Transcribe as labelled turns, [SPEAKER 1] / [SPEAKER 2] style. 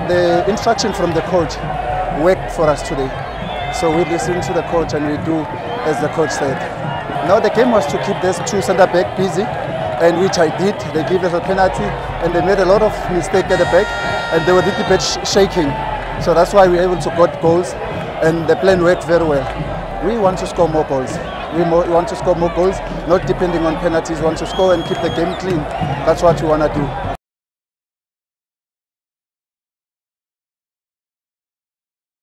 [SPEAKER 1] The instruction from the coach worked for us today. So we listened to the coach and we do as the coach said. Now the game was to keep these two centre back busy, and which I did. They gave us a penalty and they made a lot of mistakes at the back and they were a little bit shaking. So that's why we were able to get goals and the plan worked very well. We want to score more goals. We want to score more goals, not depending on penalties. We want to score and keep the game clean. That's what we want to do.